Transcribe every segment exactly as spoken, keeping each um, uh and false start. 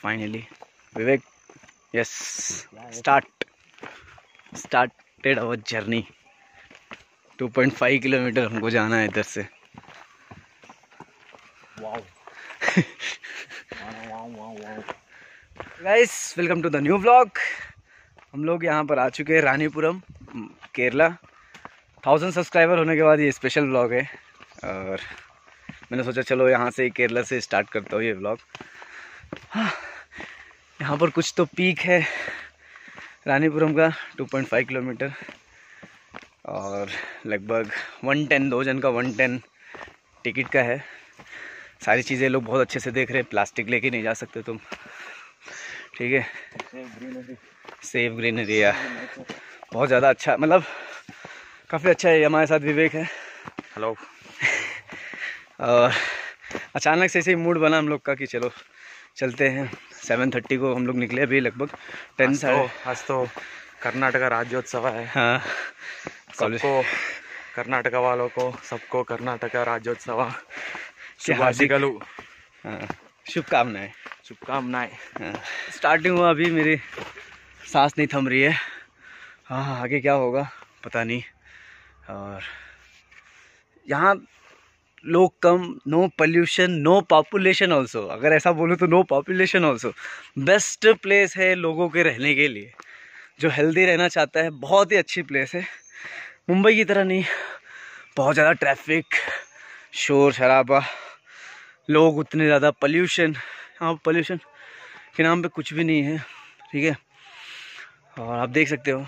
Finally Vivek, yes, start started our journey. Two point five kilometre हमको जाना है इधर से। Guys, welcome to the new vlog. हम लोग यहाँ पर आ चुके हैं रानीपुरम, केरला। थाउजेंड सब्सक्राइबर होने के बाद ये स्पेशल व्लॉग है और मैंने सोचा चलो यहाँ से केरला से स्टार्ट करता हूँ ये व्लॉग। हाँ, यहाँ पर कुछ तो पीक है रानीपुरम का, टू पॉइंट फाइव किलोमीटर और लगभग वन टेन दो जन का वन टेन टिकट का है। सारी चीज़ें लोग बहुत अच्छे से देख रहे हैं, प्लास्टिक लेके नहीं जा सकते तुम, ठीक है। सेफ ग्रीनरी है, बहुत ज़्यादा अच्छा, मतलब काफ़ी अच्छा है। हमारे साथ विवेक है, हेलो। और अचानक से ऐसे ही मूड बना हम लोग का कि चलो चलते हैं। सेवन थर्टी को हम लोग निकले, अभी लगभग टेन साढ़े। आज तो कर्नाटका राज्योत्सव है। हाँ, सबको, कर्नाटका वालों को सबको कर्नाटका राज्योत्सव शुभाशिकलु, हाँ, शुभकामनाएं शुभकामनाएं। हाँ, स्टार्टिंग हुआ, अभी मेरी सांस नहीं थम रही है। हाँ, आगे क्या होगा पता नहीं। और यहाँ लोग कम, no pollution, no population also. अगर ऐसा बोलूँ तो no population also. Best place है लोगों के रहने के लिए, जो हेल्दी रहना चाहता है। बहुत ही अच्छी प्लेस है, मुंबई की तरह नहीं। बहुत ज़्यादा ट्रैफिक, शोर शराबा, लोग उतने ज़्यादा, पोल्यूशन। हाँ, पोल्यूशन के नाम पे कुछ भी नहीं है, ठीक है। और आप देख सकते हो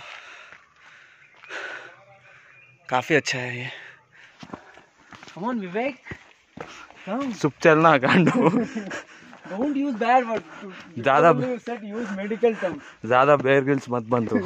काफ़ी अच्छा है ये। Come on, Vivek. Come. चुप चलना गांडो। Don't use bad words. ज़्यादा said use medical terms. ज़्यादा बेयर ग्रिल्स मत बन तू।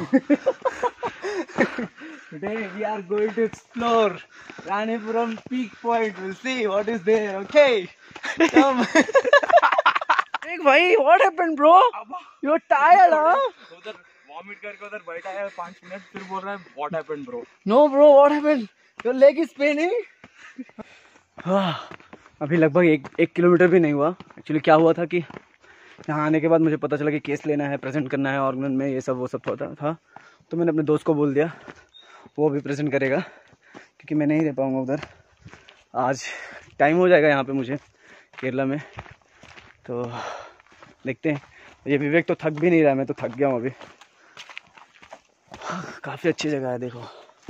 Today we are going to explore Ranipuram peak point. We'll see what is there. Okay. Come. Hey, भाई, what happened, bro? You're tired, huh? उधर vomit करके उधर बैठा है पाँच मिनट, फिर बोल रहा है what happened bro. No, bro, what happened? Your leg is paining. हाँ, अभी लगभग एक एक किलोमीटर भी नहीं हुआ। एक्चुअली क्या हुआ था कि यहाँ आने के बाद मुझे पता चला कि केस लेना है, प्रेजेंट करना है ऑर्गन में, ये सब वो सब होता था। तो मैंने अपने दोस्त को बोल दिया, वो भी प्रेजेंट करेगा, क्योंकि मैं नहीं रह पाऊँगा उधर। आज टाइम हो जाएगा यहाँ पे मुझे केरला में, तो देखते हैं। ये विवेक तो थक भी नहीं रहा है, मैं तो थक गया हूँ अभी। काफ़ी अच्छी जगह है, देखो।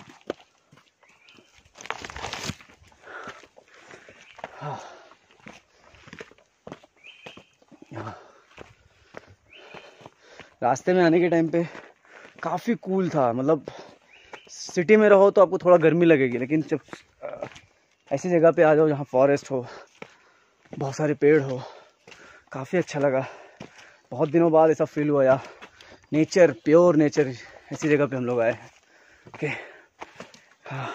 रास्ते में आने के टाइम पे काफ़ी कूल था। मतलब सिटी में रहो तो आपको थोड़ा गर्मी लगेगी, लेकिन जब ऐसी जगह पे आ जाओ जहाँ फॉरेस्ट हो, बहुत सारे पेड़ हो, काफ़ी अच्छा लगा। बहुत दिनों बाद ऐसा फील हुआ यार, नेचर, प्योर नेचर, ऐसी जगह पे हम लोग आए। ओके, हाँ,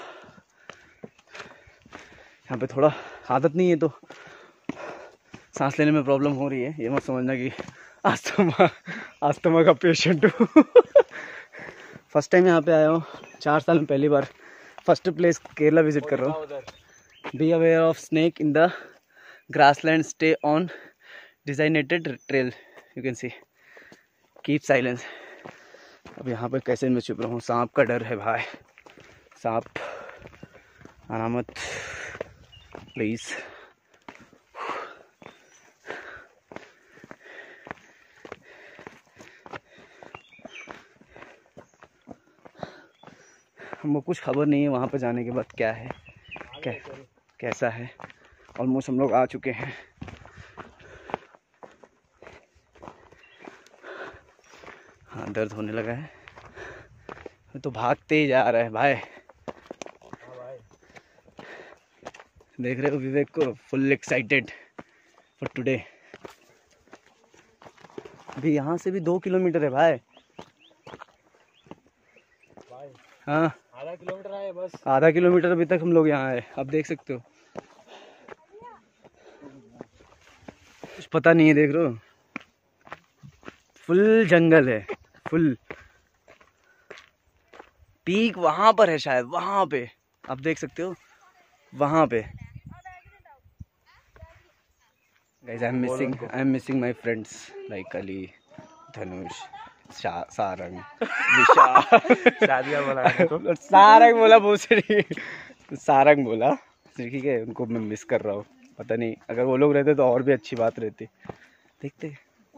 यहाँ पे थोड़ा आदत नहीं है तो सांस लेने में प्रॉब्लम हो रही है। ये मत समझना कि अस्थमा अस्थमा का पेशेंट हूँ। फर्स्ट टाइम यहाँ पे आया हूँ, चार साल में पहली बार फर्स्ट प्लेस केरला विजिट कर रहा हूँ। Be aware of snake in the grassland, stay on designated trail, you can see, keep silence. अब यहाँ पे कैसे मैं चुप रहा हूँ, सांप का डर है भाई, सांप आना मत प्लीज़। हमको कुछ खबर नहीं है वहाँ पे जाने के बाद क्या है, क्या कैसा है। ऑलमोस्ट हम लोग आ चुके हैं। हाँ, दर्द होने लगा है, तो भागते ही जा रहा है भाई। देख रहे हो विवेक को, फुल एक्साइटेड फॉर टुडे। अभी यहाँ से भी दो किलोमीटर है भाई। हाँ, आधा किलोमीटर आए बस। आधा किलोमीटर अभी तक हम लोग यहाँ आए, आप देख सकते हो। कुछ पता नहीं है, देख रहे हो, फुल जंगल है, फुल। पीक वहां पर है शायद, वहां पे आप देख सकते हो, वहां पे। Guys I am missing I am missing my friends like Ali, Dhanush, Sarang, Vishal. Shadiya बोला तो सारंग बोला भोसड़ी, सारंग बोला। ठीक है, उनको मैं मिस कर रहा हूँ। पता नहीं अगर वो लोग रहते तो और भी अच्छी बात रहती। देखते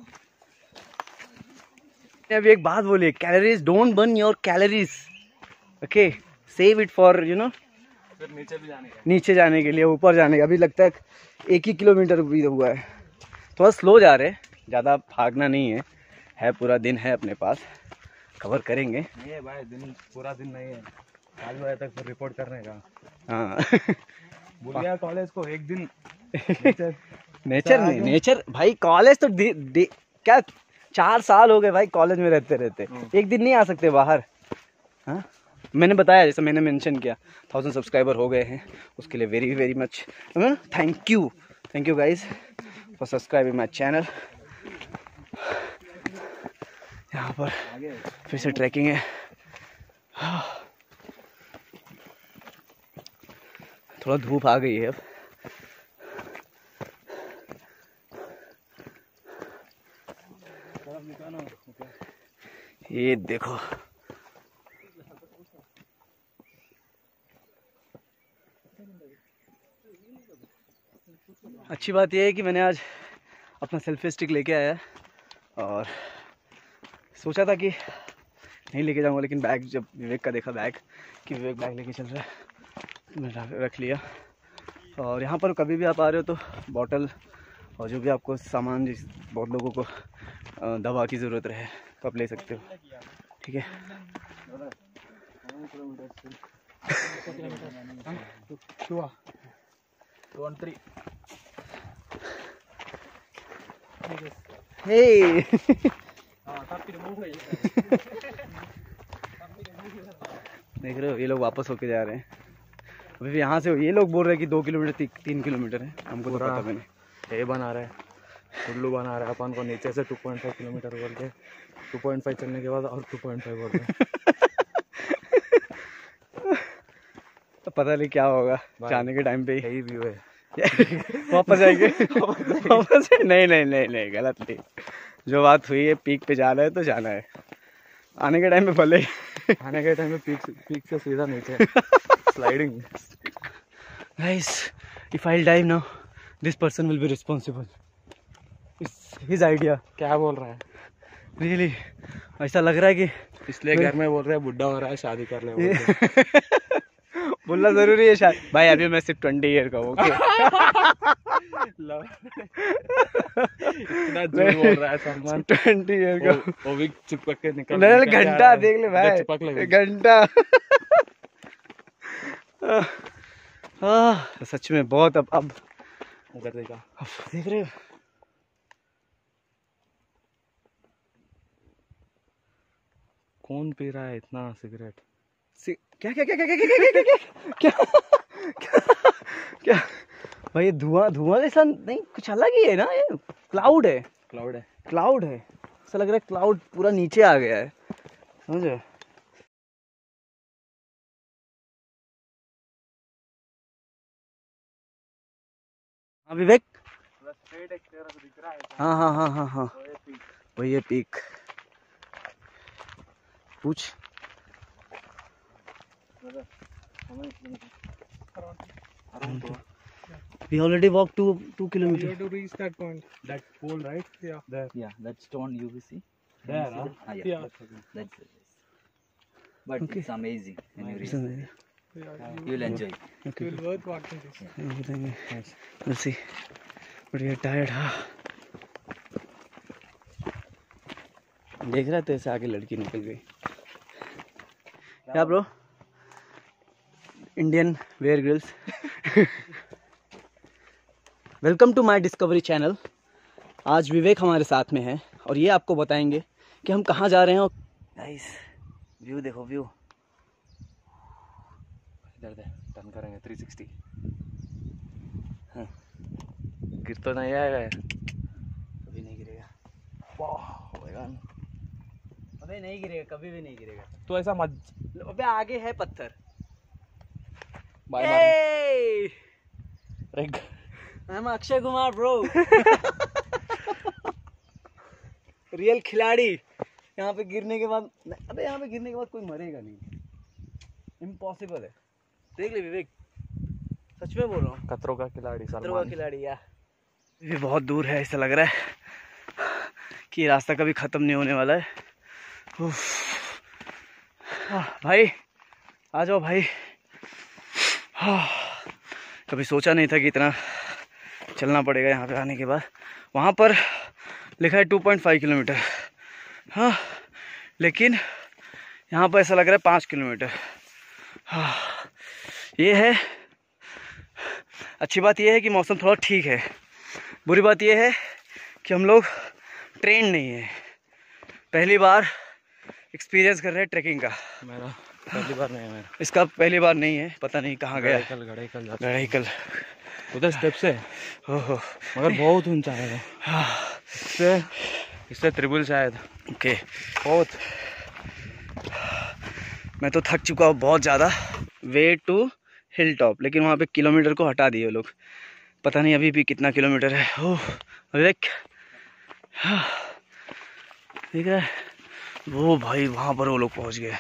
अभी एक बात बोली, calories, don't burn your calories, okay, save it for you know नीचे भी जाने का, नीचे जाने के लिए, ऊपर जाने का। अभी लगता है एक ही किलोमीटर भी हुआ है, थोड़ा स्लो जा रहे, ज़्यादा भागना नहीं है, है पूरा दिन है अपने पास, कवर करेंगे। नहीं है भाई, दिन पूरा दिन नहीं है, पाँच बजे तक फिर रिपोर्ट करने का। हाँ बुलिया कॉलेज को एक दिन नेचर नहीं, नेचर भाई कॉलेज तो दे, दे, क्या चार साल हो गए भाई कॉलेज में रहते रहते, एक दिन नहीं आ सकते बाहर। हाँ मैंने बताया, जैसे मैंने मेंशन किया, थाउजेंड सब्सक्राइबर हो गए हैं, उसके लिए very very much thank you, thank you guys for subscribing my channel. यहाँ पर फिर से ट्रैकिंग है, थोड़ा धूप आ गई है अब। ये देखो अच्छी बात यह है कि मैंने आज अपना सेल्फी स्टिक लेके आया, और सोचा था कि नहीं लेके जाऊंगा, लेकिन बैग जब विवेक का देखा बैग कि विवेक बैग लेके चल रहा है, मैं रख लिया। और यहाँ पर कभी भी आप आ रहे हो तो बॉटल और जो भी आपको सामान, जिस बहुत लोगों को दवा की ज़रूरत रहे तो आप ले सकते हो, ठीक है। हे देख रहे हो, ये लोग वापस होके जा रहे हैं। अभी भी यहाँ से ये लोग बोल रहे हैं कि दो किलोमीटर ती, तीन किलोमीटर है, हमको तो पता भी नहीं। ये बना रहा है, उल्लू बना रहा है अपन को, नीचे से टू पॉइंट फाइव किलोमीटर बोल के, टू पॉइंट फाइव चलने के बाद और टू पॉइंट फाइव बोल रहे तो पता नहीं क्या होगा जाने के टाइम पे। यही व्यू है, वापस आएंगे वापस नहीं नहीं नहीं नहीं गलत नहीं, जो बात हुई है पीक पे जाना है तो जाना है, आने के टाइम पे भले आने के टाइम में पीक पीक से सीधा नीचे sliding. Guys if I dive now this person will be responsible, it's his idea. क्या बोल रहा है रियली really, ऐसा लग रहा है कि इसलिए घर में बोल रहे हैं बुढ़ा हो रहा है शादी कर ले। बोलना जरूरी है शायद भाई, अभी मैं सिर्फ ट्वेंटी ईयर का हूँ। इतना जोर बोल रहा है सलमान, ट्वेंटी ईयर का, वो भी चिपक के निकल, नहीं घंटा देख ले भाई, चिपक ले घंटा। हाँ सच में बहुत, अब अब उधर देखा, देख रहे हो कौन पी रहा है इतना सिगरेट? क्या क्या क्या क्या क्या क्या क्या क्या क्या क्या भाई, ये धुआं धुआं जैसा नहीं, कुछ अलग ही है ना, ये क्लाउड है, क्लाउड है, क्लाउड है, ऐसा लग रहा है क्लाउड पूरा नीचे आ गया है, समझे। हाँ विवेक, हाँ हाँ हाँ हाँ हाँ वही है पीक, पूछ। We already walked two two kilometers. You have to reach that point, that pole, right? Yeah. There. Yeah, that stone you will see. There, huh? Ah, yeah. Yeah. That's, that's it. But Okay. it's amazing when you reach. Okay. there. You'll enjoy it. Okay. You'll worth watching this. Thank you, thank you. We'll see. But we are tired, हाँ। देख रहा था ऐसे आगे लड़की निकल गई। क्या bro? Indian Bear Grylls. Welcome to my Discovery channel. आज विवेक हमारे साथ में है और ये आपको बताएंगे कि हम कहाँ जा रहे हैं। गाइस व्यू देखो, व्यू इधर दे, टर्न करेंगे थ्री सिक्सटी। हाँ, गिर तो नहीं आएगा यार, कभी नहीं गिरेगा। अबे नहीं गिरेगा, कभी भी नहीं गिरेगा। तो ऐसा मत, अबे आगे है पत्थर। Bye bye. I am Akshay Kumar bro. Real खिलाड़ी। यहाँ पे गिरने के बाद, अबे यहाँ पे गिरने के बाद कोई मरेगा नहीं, इम्पॉसिबल है। देख ले विवेक, सच में बोल रहा हूँ, खतरों का खिलाड़ी खतरों का सलमान। खिलाड़ी यार। ये बहुत दूर है, ऐसा लग रहा है कि रास्ता कभी ख़त्म नहीं होने वाला है। उफ। आह, भाई आ जाओ भाई। आह, कभी सोचा नहीं था कि इतना चलना पड़ेगा यहाँ पे आने के बाद। वहाँ पर लिखा है टू पॉइंट फाइव किलोमीटर, हाँ, लेकिन यहाँ पर ऐसा लग रहा है पाँच किलोमीटर। हाँ, ये है अच्छी बात, यह है कि मौसम थोड़ा ठीक है। बुरी बात यह है कि हम लोग ट्रेन नहीं है, पहली बार एक्सपीरियंस कर रहे हैं ट्रैकिंग का। मेरा पहली बार नहीं है मेरा। इसका पहली बार नहीं है, पता नहीं कहाँ गया। कल गड़े कल गड़ाईकल उधर स्टेप से, हो हो मगर बहुत ऊंचा है इससे इससे त्रिबुल शायद। ओके, बहुत। मैं तो थक चुका हूँ बहुत ज़्यादा। वे टू हिल टॉप, लेकिन वहाँ पे किलोमीटर को हटा दिए लोग, पता नहीं अभी भी कितना किलोमीटर है। ओह विवेक, हाँ, ठीक है वो भाई, वहाँ पर वो लोग पहुँच गए।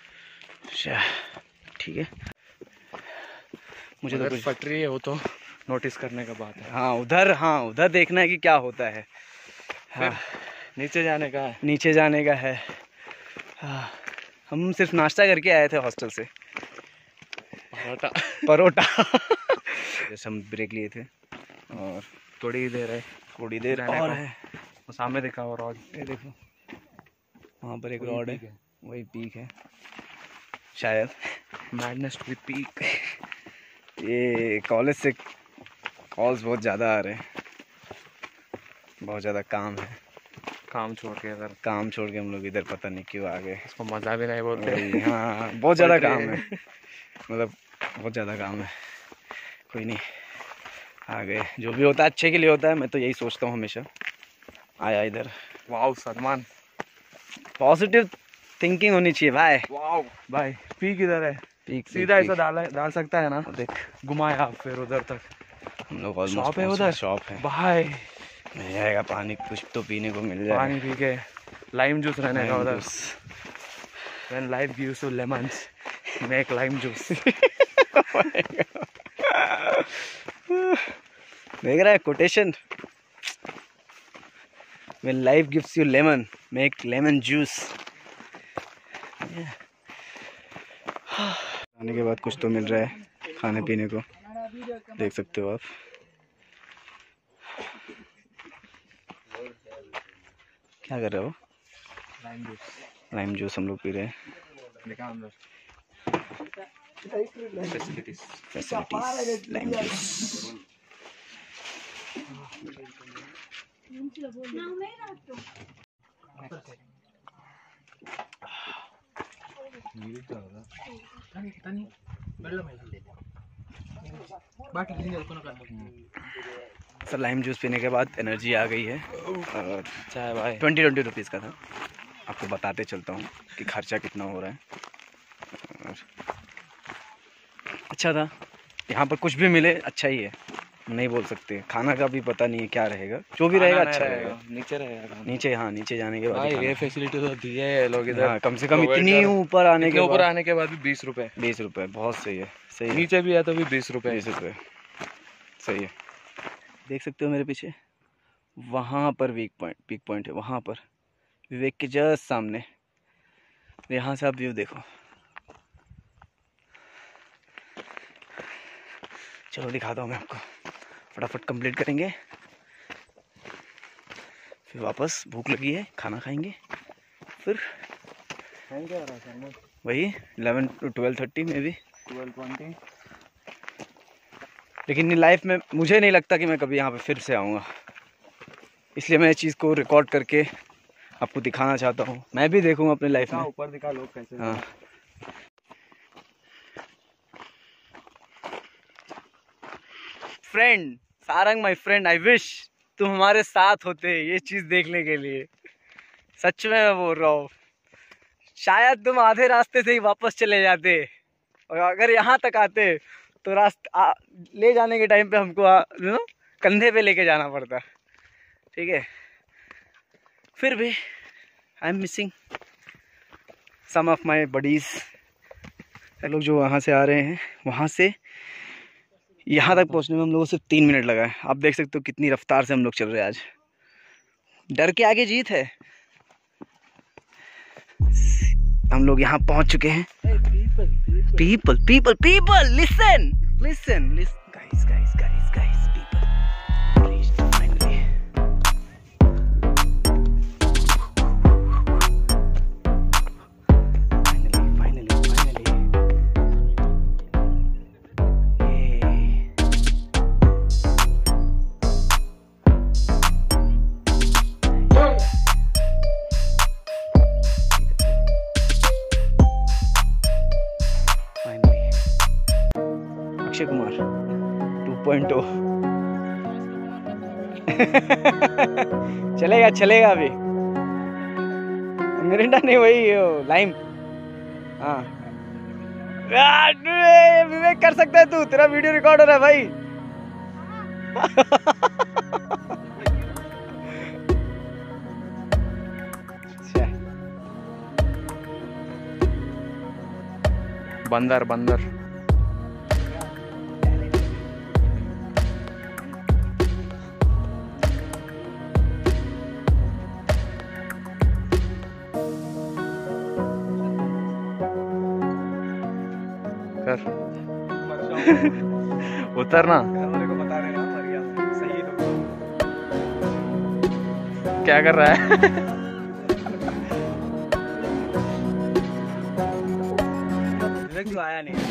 ठीक है, मुझे तो कुछ पटरी है वो तो नोटिस करने का बात है। हाँ उधर, हाँ उधर देखना है कि क्या होता है। हाँ, नीचे जाने का है। नीचे जाने का है। हाँ, हम सिर्फ नाश्ता करके आए थे हॉस्टल से, परोठा परोठा। जैसे हम ब्रेक लिए थे और थोड़ी देर है, थोड़ी देर रहने और को। है। वो सामने दिखा हुआ रॉड, ये देखो वहाँ पर एक वही रॉड है, पीक है। वही पीक है शायद। Madness to peak. ये कॉलेज से कॉल्स बहुत ज़्यादा आ रहे हैं, बहुत ज़्यादा काम है। काम छोड़ के इधर, काम छोड़ के हम लोग इधर पता नहीं क्यों आ गए। इसको मजा भी नहीं बोलते। वही, हाँ बहुत ज़्यादा काम है, मतलब बहुत ज़्यादा काम है। कोई नहीं, आ गए, जो भी होता है अच्छे के लिए होता है, मैं तो यही सोचता हूँ हमेशा। आया इधर, वाओ सलमान, पॉजिटिव थिंकिंग होनी चाहिए भाई। वाओ भाई। पीक इधर है, पीक सीधा ऐसा डाल डाल सकता है ना, देख, घुमाया फिर उधर तक। हम लोग शॉप है उधर, शॉप है भाई मिल जाएगा, पानी कुछ तो पीने को मिल जाएगा। पानी पी के लाइम जूस रहने का उधर। Juice. When life gives you lemons, make lime juice. देख रहा है quotation, When life gives you lemon, make lemon juice. खाने के बाद कुछ तो मिल रहा है खाने पीने को, देख सकते हो आप। क्या कर रहे हो? Lime juice. लाइम जूस हम लोग पी रहे हैं। देखा अंदर facilities facilities lime juice. Sir lime juice पीने के बाद एनर्जी आ गई है और चाय भाई ट्वेंटी ट्वेंटी रुपीज़ का था। आपको बताते चलता हूँ कि खर्चा कितना हो रहा है। और अच्छा था, यहाँ पर कुछ भी मिले अच्छा ही है, नहीं बोल सकते। खाना का भी पता नहीं है क्या रहेगा, जो भी रहेगा अच्छा रहेगा। नीचे रहेगा नीचे, हाँ नीचे जाने के बाद भाई ही ये खाना। फैसिलिटी तो दी है लोग इधर। हाँ, कम से कम provide इतनी कर- ऊपर आने के इतने ऊपर बाद आने के बाद भी बीस रुपए, बीस रुपये बहुत सही है। सही है, नीचे भी है तो भी बीस रुपए। बीस रुपये सही है। देख सकते हो मेरे पीछे, वहाँ पर वीक पॉइंट पीक पॉइंट है, वहाँ पर विवेक के जस्ट सामने। यहाँ से आप व्यू देखो। चलो दिखाता हूँ मैं आपको, फटाफट कंप्लीट करेंगे, फिर वापस भूख लगी है, खाना खाएंगे, फिर वही इलेवन टू ट्वेल्व थर्टी में भी ट्वेल्व ट्वेंटी। लेकिन लाइफ में मुझे नहीं लगता कि मैं कभी यहाँ पे फिर से आऊँगा, इसलिए मैं इस चीज़ को रिकॉर्ड करके आपको दिखाना चाहता हूँ। मैं भी देखूँगा अपनी लाइफ में। ऊपर दिखा लोग कैसे। हाँ, friend Sarang my friend, I wish तुम हमारे साथ होते ये चीज़ देखने के लिए। सच में मैं बोल रहा हूँ, शायद तुम आधे रास्ते से ही वापस चले जाते, और अगर यहाँ तक आते तो रास्ता ले जाने के टाइम पे हमको यू नो कंधे पे लेके जाना पड़ता, ठीक है। फिर भी I am missing some of my buddies. लोग जो वहाँ से आ रहे हैं, वहाँ से यहाँ तक पहुँचने में हम लोगों को सिर्फ तीन मिनट लगा है। आप देख सकते हो कितनी रफ्तार से हम लोग चल रहे हैं आज। डर के आगे जीत है। हम लोग यहाँ पहुँच चुके हैं। People people people listen listen listen guys guys guys guys people please finally finally finally finally finally Akshay Kumar two point O चलेगा चलेगा अभी मिरिंडा नहीं, वही लाइम। हाँ विवेक कर सकता है तू, तेरा वीडियो रिकॉर्ड हो रहा है भाई। बंदर बंदर कर उतरना। को बता देना सही क्या कर रहा है? विवेक तो आया नहीं।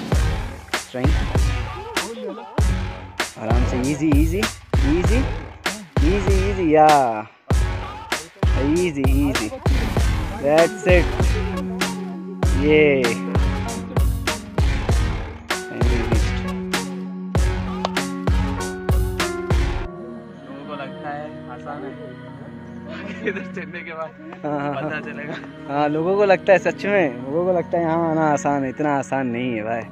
आराम से easy easy easy easy easy या इजी इजी दैट्स इट। ये इधर चढ़ने के बाद पता चलेगा। हाँ लोगों को लगता है, सच में लोगों को लगता है यहाँ आना आसान है। इतना आसान नहीं है भाई।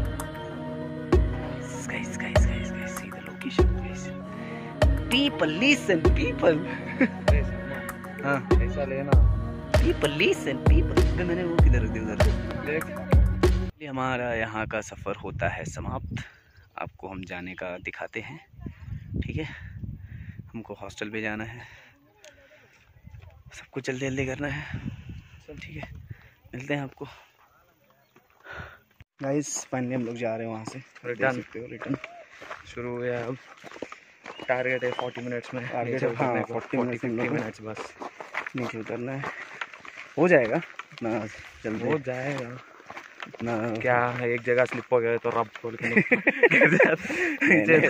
guys, guys, guys, guys, see the location, guys. People listen, people. हाँ ऐसा लेना। people listen, people. अबे मैंने वो किधर रख दिया उधर देख। हमारा यहाँ का सफ़र होता है समाप्त। आपको हम जाने का दिखाते हैं, ठीक है। हमको हॉस्टल पे जाना है, सबको जल्दी जल्दी करना है, ठीक है। मिलते हैं आपको। गाइस फाइनली हम लोग जा रहे हैं वहाँ से रिटर्न रिटर्न शुरू हो गया। अब टारगेट है फोर्टी मिनट्स में। टारगेट है हाँ फोर्टी मिनट्स मिनट्स बस नीचे उतरना है। हो जाएगा इतना जल्दी, हो जाएगा। इतना क्या है, एक जगह स्लिप हो गया तो रब खोल के नीचे।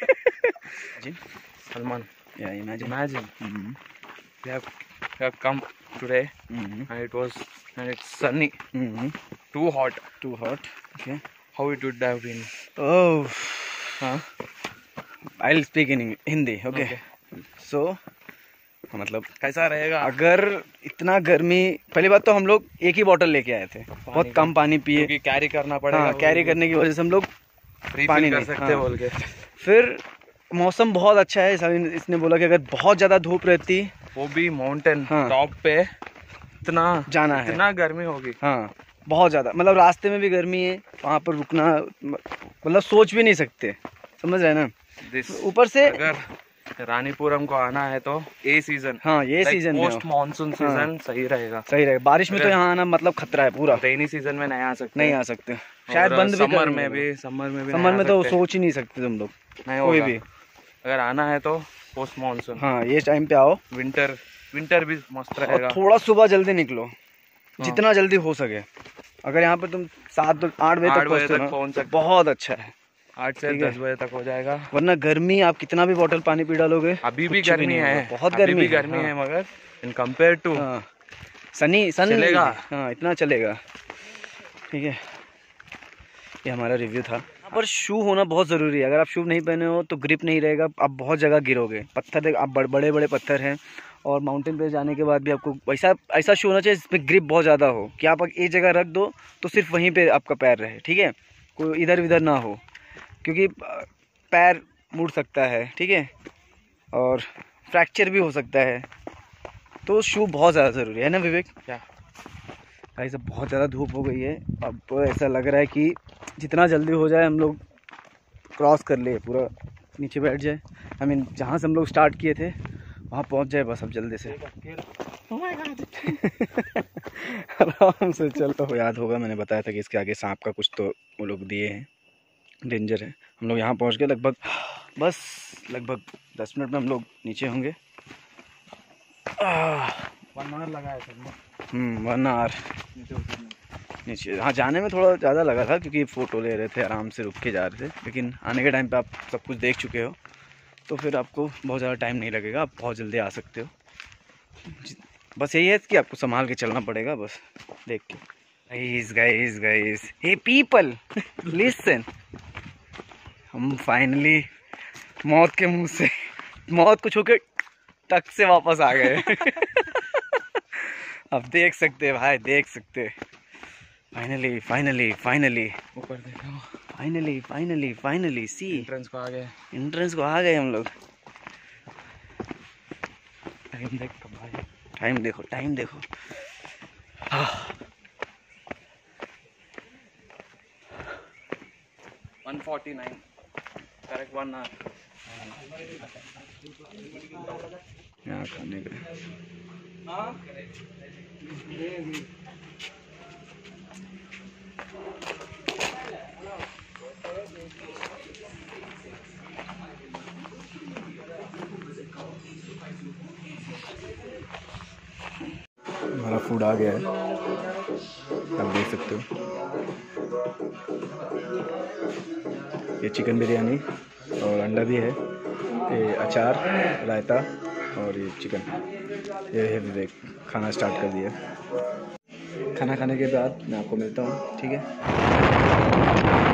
जी सलमान या imagine imagine hmm we have, we have come today hmm and it was and it's sunny, hmm too hot. Too hot. Okay How it would have been? Oh हाँ I will speak in Hindi. Okay so मतलब कैसा रहेगा? अगर इतना गर्मी, पहली बात तो हम लोग एक ही बोतल लेके आए थे, बहुत कम पानी पिए क्योंकि कैरी करना पड़ेगा। हाँ कैरी करने की वजह से हम लोग पानी पानी कर नहीं, सकते हाँ। बोल के। फिर मौसम बहुत अच्छा है। सब इसने बोला कि अगर बहुत ज़्यादा धूप रहती, वो भी माउंटेन हाँ। टॉप पे इतना जाना है, इतना गर्मी होगी। हाँ बहुत ज़्यादा, मतलब रास्ते में भी गर्मी है, वहाँ पर रुकना मतलब सोच भी नहीं सकते, समझ रहे हैं ना। This- ऊपर से अगर रानीपुरम को आना है तो ए सीजन, हाँ ये सीजन में पोस्ट मानसून सीजन सही रहेगा। सही रहेगा। बारिश में तो यहाँ आना मतलब खतरा है पूरा, रेनी सीजन में नहीं आ सकते। नहीं आ सकते, शायद बंद भी समर कर में भी समर में भी समर में तो सोच ही नहीं सकते तुम लोग नहीं कोई होगा। भी। अगर आना है तो पोस्ट मानसून, हाँ ये टाइम पे आओ। विंटर विंटर भी मस्त रहेगा। और थोड़ा सुबह जल्दी निकलो, जितना जल्दी हो सके। अगर यहाँ पर तुम सात आठ बजे आठ तक बजे पहुँचते तक ना, पहुंच सकते, बहुत अच्छा है। आठ से ठीक है। दस बजे तक हो जाएगा। वरना गर्मी, आप कितना भी बोतल पानी पी डालोगे अभी भी कुछ भी गर्मी नहीं है, होगा। बहुत अभी गर्मी भी है, गर्मी हाँ। है, मगर इन कंपेयर टू हाँ सनी सन चलेगा। हाँ इतना चलेगा, ठीक है। ये हमारा रिव्यू था। यहाँ पर शू होना बहुत ज़रूरी है। अगर आप शू नहीं पहने हो तो ग्रिप नहीं रहेगा, आप बहुत जगह गिरोगे। पत्थर देख आप, बड़े बड़े पत्थर हैं, और माउंटेन पे जाने के बाद भी आपको वैसा ऐसा शू होना चाहिए जिसमें ग्रिप बहुत ज़्यादा हो, कि आप एक जगह रख दो तो सिर्फ वहीं पे आपका पैर रहे, ठीक है, कोई इधर उधर ना हो, क्योंकि पैर मुड़ सकता है, ठीक है, और फ्रैक्चर भी हो सकता है, तो शू बहुत ज़्यादा ज़रूरी है ना विवेक? क्या भाई सब बहुत ज़्यादा धूप हो गई है, अब ऐसा लग रहा है कि जितना जल्दी हो जाए हम लोग क्रॉस कर ले, पूरा नीचे बैठ जाए, आई मीन जहाँ से हम लोग स्टार्ट किए थे वहाँ पहुँच जाए बस अब जल्दी से। आराम से चल। तो याद होगा मैंने बताया था कि इसके आगे सांप का कुछ तो वो लोग दिए हैं, डेंजर है। हम लोग यहाँ पहुँच गए, लगभग बस लगभग दस मिनट में हम लोग नीचे होंगे। वन आवर लगा है सर। हम्म वन आवर नीचे। हाँ जाने में थोड़ा ज़्यादा लगा था क्योंकि फ़ोटो ले रहे थे, आराम से रुक के जा रहे थे, लेकिन आने के टाइम पे आप सब कुछ देख चुके हो तो फिर आपको बहुत ज़्यादा टाइम नहीं लगेगा, आप बहुत जल्दी आ सकते हो। बस यही है कि आपको संभाल के चलना पड़ेगा, बस देख के। Guys guys guys hey people listen, हम फाइनली मौत के मुंह से, मौत को छू के टक से वापस आ गए। अब देख सकते हैं भाई, देख सकते हैं। फाइनली फाइनली फाइनली ऊपर देखो, फाइनली फाइनली फाइनली सी एंट्रेंस को आ गए। एंट्रेंस को आ गए हम लोग। टाइम देखो भाई, टाइम देखो, टाइम देखो। One forty nine correct, one hour यहाँ खाने के। हमारा फूड आ गया है, आप देख सकते हो। ये चिकन बिरयानी और अंडा भी है, ये अचार, रायता और ये चिकन। ये है विवेक, खाना स्टार्ट कर दिया। खाना खाने के बाद मैं आपको मिलता हूँ, ठीक है?